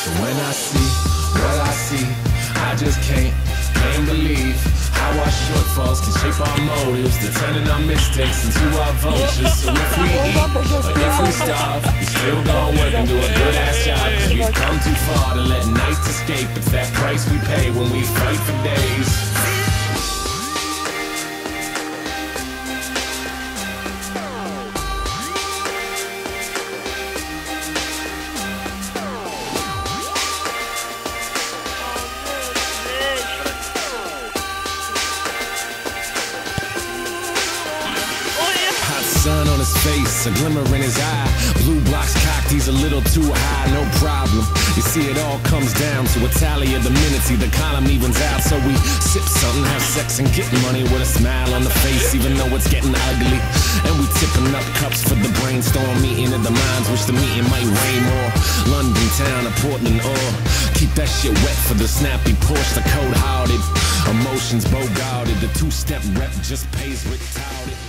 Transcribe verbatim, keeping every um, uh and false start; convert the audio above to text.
So when I see what I see, I just can't, can't believe how our shortfalls can shape our motives, to turning our mistakes into our vultures. So if we eat, or if we starve, we still gon' work and do a good ass job, cause we've come too far to let nights escape. It's that price we pay when we fight for days. Sun on his face, a glimmer in his eye. Blue blocks cocked, he's a little too high, no problem. You see, it all comes down to a tally of the minutes, the column evens out. So we sip something, have sex, and get money with a smile on the face, even though it's getting ugly. And we tipping up cups for the brainstorm meeting of the minds, which the meeting might rain more. London town or Portland, or keep that shit wet for the snappy Porsche, the cold-hearted. Emotions bogarted, the two-step rep just pays retarded.